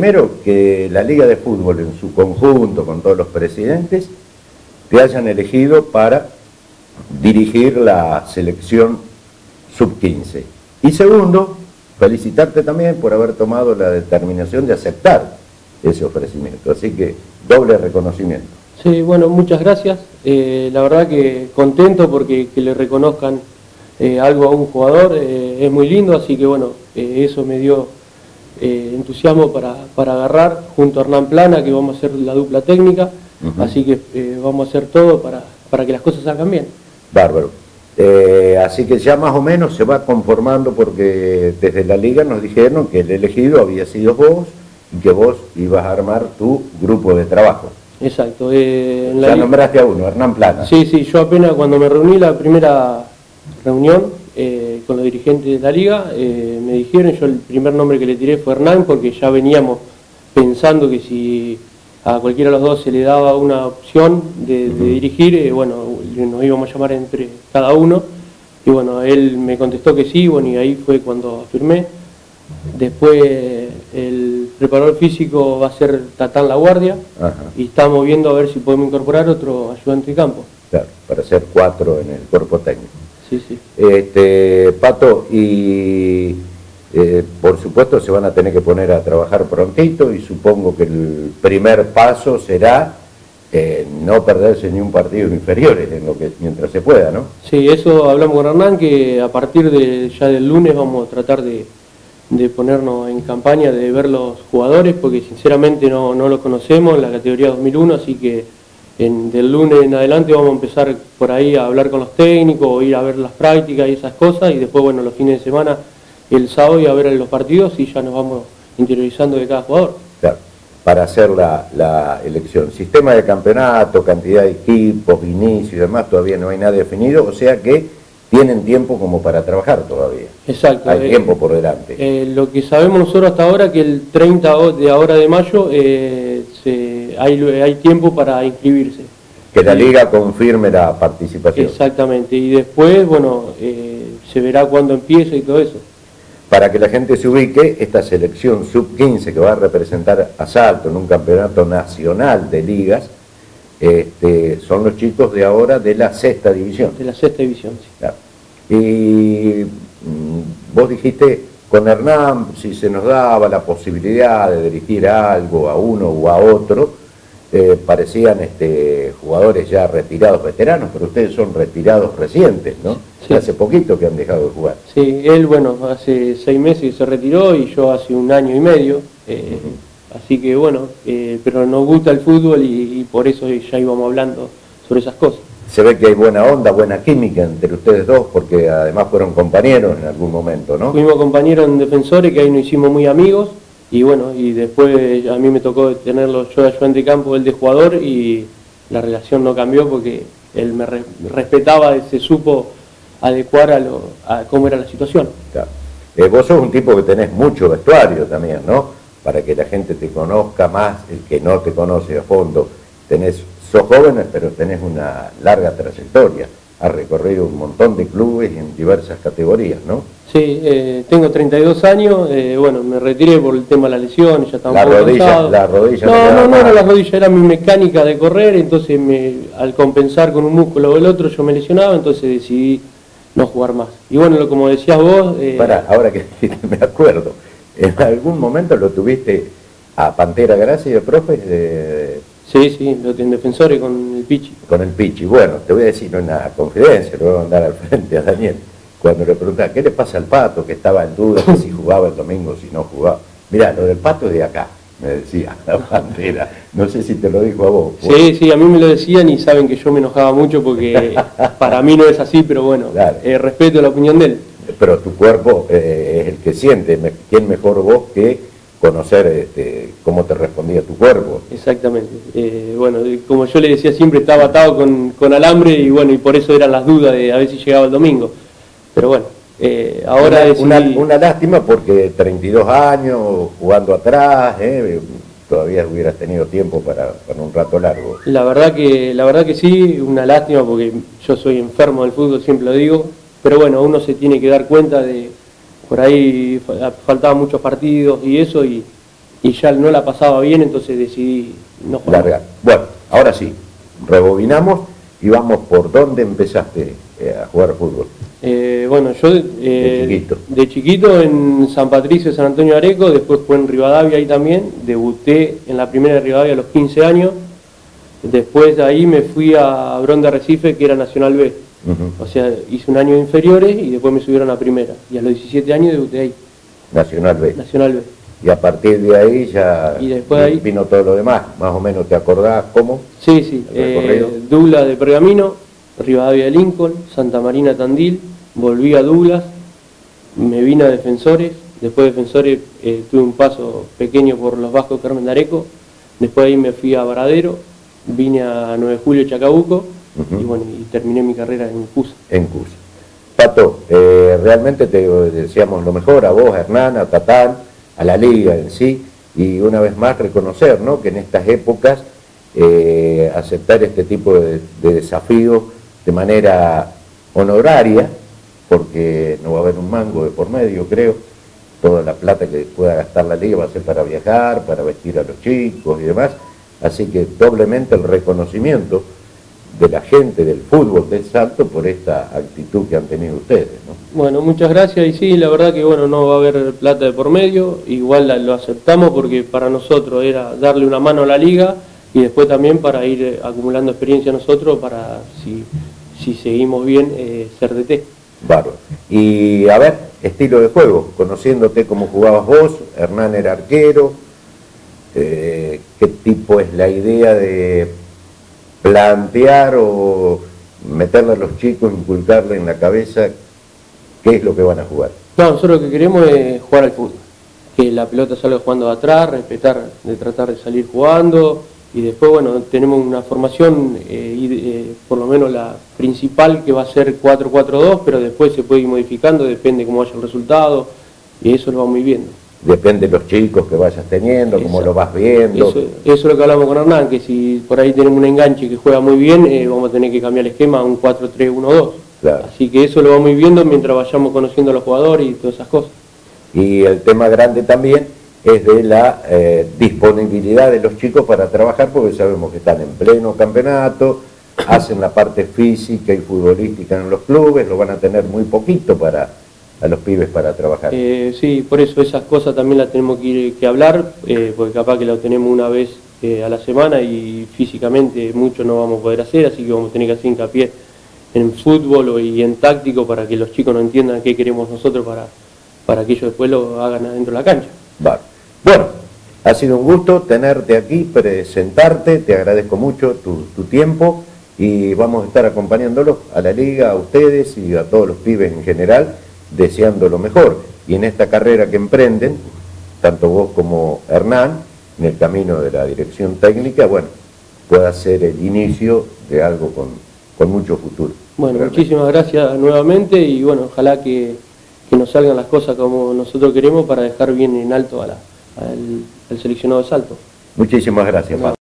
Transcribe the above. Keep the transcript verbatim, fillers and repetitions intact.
Primero, que la Liga de Fútbol en su conjunto, con todos los presidentes, te hayan elegido para dirigir la selección sub quince. Y segundo, felicitarte también por haber tomado la determinación de aceptar ese ofrecimiento. Así que doble reconocimiento. Sí, bueno, muchas gracias. Eh, la verdad que contento porque que le reconozcan eh, algo a un jugador eh, es muy lindo, así que bueno, eh, eso me dio eh, entusiasmo para, para agarrar junto a Hernán Plana, que vamos a hacer la dupla técnica, uh-huh. Así que eh, vamos a hacer todo para, para que las cosas salgan bien. Bárbaro. Eh, así que ya más o menos se va conformando, porque desde la liga nos dijeron que el elegido había sido vos y que vos ibas a armar tu grupo de trabajo. Exacto. Eh, en la ya nombraste a uno, Hernán Plana. Sí, sí, yo apenas cuando me reuní la primera reunión eh, con los dirigentes de la liga, eh, me dijeron, yo el primer nombre que le tiré fue Hernán, porque ya veníamos pensando que si a cualquiera de los dos se le daba una opción de, de dirigir, eh, bueno, nos íbamos a llamar entre cada uno, y bueno, él me contestó que sí, bueno, y ahí fue cuando firmé. Después el preparador físico va a ser Tatán La Guardia. Ajá. Y estamos viendo a ver si podemos incorporar otro ayudante de campo. Claro, para ser cuatro en el cuerpo técnico. Sí, sí. Este, Pato, y eh, por supuesto se van a tener que poner a trabajar prontito, y supongo que el primer paso será eh, no perderse ni un partido en inferiores en lo que, mientras se pueda, ¿no? Sí, eso hablamos con Hernán, que a partir de ya del lunes vamos a tratar de de ponernos en campaña, de ver los jugadores, porque sinceramente no, no los conocemos en la categoría dos mil uno, así que en, del lunes en adelante vamos a empezar por ahí a hablar con los técnicos, o ir a ver las prácticas y esas cosas, y después, bueno, los fines de semana, el sábado, y a ver los partidos, y ya nos vamos interiorizando de cada jugador. Claro, para hacer la, la elección. Sistema de campeonato, cantidad de equipos, inicio y demás, todavía no hay nada definido, o sea que tienen tiempo como para trabajar todavía. Exacto. Hay eh, tiempo por delante. Eh, lo que sabemos nosotros hasta ahora, que el treinta de ahora de mayo eh, se, hay, hay tiempo para inscribirse. Que la liga confirme la participación. Exactamente. Y después, bueno, eh, se verá cuándo empieza y todo eso. Para que la gente se ubique, esta selección sub quince que va a representar a Salto en un campeonato nacional de ligas, Este, son los chicos de ahora de la sexta división. De la sexta división, sí. Claro. Y mmm, vos dijiste con Hernán, si se nos daba la posibilidad de dirigir algo a uno o a otro, eh, parecían este, jugadores ya retirados, veteranos, pero ustedes son retirados recientes, ¿no? Sí. Hace poquito que han dejado de jugar. Sí, él, bueno, hace seis meses que se retiró, y yo hace un año y medio. Eh, uh-huh. Así que bueno, eh, pero nos gusta el fútbol, y, y por eso ya íbamos hablando sobre esas cosas. Se ve que hay buena onda, buena química entre ustedes dos, porque además fueron compañeros en algún momento, ¿no? Fuimos compañeros en Defensores, que ahí nos hicimos muy amigos, y bueno, y después a mí me tocó tenerlo yo de ayudante de campo, él de jugador, y la relación no cambió porque él me re respetaba y se supo adecuar a, lo, a cómo era la situación. Claro. Eh, vos sos un tipo que tenés mucho vestuario también, ¿no? Para que la gente te conozca más, el que no te conoce a fondo. Tenés, sos jóvenes, pero tenés una larga trayectoria. Has recorrido un montón de clubes y en diversas categorías, ¿no? Sí, eh, tengo treinta y dos años, eh, bueno, me retiré por el tema de la lesión, ya estaba la un poco rodilla, cansado. La rodilla no, no, no, no era la rodilla, era mi mecánica de correr, entonces me, al compensar con un músculo o el otro yo me lesionaba, entonces decidí no jugar más. Y bueno, lo, como decías vos... Eh, Pará, ahora que me acuerdo, ¿en algún momento lo tuviste a Pantera Gracia de profe? De... Sí, sí, lo en Defensores con el Pichi. Con el Pichi. Bueno, te voy a decir una confidencia, lo voy a mandar al frente a Daniel. Cuando le preguntaba, ¿qué le pasa al Pato? Que estaba en duda de si jugaba el domingo o si no jugaba. Mirá, lo del Pato es de acá, me decía la Pantera. No sé si te lo dijo a vos. Sí, bueno. Sí, a mí me lo decían, y saben que yo me enojaba mucho porque para mí no es así, pero bueno, claro. eh, respeto la opinión de él. Pero tu cuerpo eh, es el que siente. ¿Quién mejor vos que conocer este, cómo te respondía tu cuerpo? Exactamente. Eh, bueno, como yo le decía siempre, estaba atado con, con alambre, y bueno, y por eso eran las dudas de a ver si llegaba el domingo. Pero bueno, eh, ahora una, decidí... una, una lástima, porque treinta y dos años jugando atrás, eh, todavía hubieras tenido tiempo para, para un rato largo. La verdad que la verdad que sí, una lástima, porque yo soy enfermo del fútbol, siempre lo digo, pero bueno, uno se tiene que dar cuenta de, por ahí faltaban muchos partidos y eso, y, y ya no la pasaba bien, entonces decidí no jugar. Largar. Bueno, ahora sí, rebobinamos y vamos por dónde empezaste eh, a jugar fútbol. Eh, bueno, yo eh, de, chiquito. de chiquito en San Patricio, San Antonio de Areco, después fue en Rivadavia ahí también, debuté en la primera de Rivadavia a los quince años, después de ahí me fui a Bron de Arrecife, que era Nacional B, uh-huh. O sea, hice un año de inferiores y después me subieron a primera, y a los diecisiete años debuté ahí. Nacional B. Nacional B. Y a partir de ahí ya y después ahí, vino todo lo demás, más o menos te acordás cómo. Sí, sí, eh, Douglas de Pergamino, Rivadavia de Lincoln, Santa Marina Tandil, volví a Douglas, me vine a Defensores, después de Defensores eh, tuve un paso pequeño por los Vascos Carmen de Areco, después de ahí me fui a Varadero, vine a nueve de julio Chacabuco, uh-huh. y bueno, y terminé mi carrera en CUSA. En CUSA. Pato, eh, realmente te deseamos lo mejor a vos, a Hernán, a Tatán, a la liga en sí, y una vez más reconocer, ¿no?, que en estas épocas eh, aceptar este tipo de, de desafíos de manera honoraria, porque no va a haber un mango de por medio, creo. Toda la plata que pueda gastar la liga va a ser para viajar, para vestir a los chicos y demás, así que doblemente el reconocimiento de la gente del fútbol del Salto por esta actitud que han tenido ustedes, ¿no? Bueno, muchas gracias, y sí, la verdad que bueno, no va a haber plata de por medio, igual la, lo aceptamos porque para nosotros era darle una mano a la liga y después también para ir acumulando experiencia nosotros para, si, si seguimos bien, eh, ser D T. Bárbaro. Y a ver, estilo de juego, conociéndote cómo jugabas vos, Hernán era arquero, eh, ¿qué tipo es la idea de plantear o meterle a los chicos, inculcarle en la cabeza qué es lo que van a jugar? No, nosotros lo que queremos es jugar al fútbol, que la pelota salga jugando de atrás, respetar, de tratar de salir jugando, y después bueno, tenemos una formación, eh, y, eh, por lo menos la principal, que va a ser cuatro cuatro dos, pero después se puede ir modificando, depende cómo vaya el resultado, y eso lo vamos ir viendo. Depende de los chicos que vayas teniendo, Exacto. Cómo lo vas viendo. Eso, eso es lo que hablamos con Hernán, que si por ahí tenemos un enganche que juega muy bien, eh, vamos a tener que cambiar el esquema a un cuatro tres uno dos. Claro. Así que eso lo vamos a ir viendo mientras vayamos conociendo a los jugadores y todas esas cosas. Y el tema grande también es de la eh, disponibilidad de los chicos para trabajar, porque sabemos que están en pleno campeonato, hacen la parte física y futbolística en los clubes, lo van a tener muy poquito para a los pibes para trabajar. Eh, sí, por eso esas cosas también las tenemos que, ir, que hablar, eh, porque capaz que lo tenemos una vez eh, a la semana y físicamente mucho no vamos a poder hacer, así que vamos a tener que hacer hincapié en fútbol y en táctico para que los chicos no entiendan qué queremos nosotros para, para que ellos después lo hagan adentro de la cancha. Vale. Bueno, ha sido un gusto tenerte aquí, presentarte, te agradezco mucho tu, tu tiempo y vamos a estar acompañándolos a la liga, a ustedes y a todos los pibes en general, deseando lo mejor. Y en esta carrera que emprenden, tanto vos como Hernán, en el camino de la dirección técnica, bueno, pueda ser el inicio de algo con, con mucho futuro. Bueno, realmente. Muchísimas gracias nuevamente y bueno, ojalá que, que nos salgan las cosas como nosotros queremos para dejar bien en alto a la, al, al seleccionado de Salto. Muchísimas gracias, Pablo.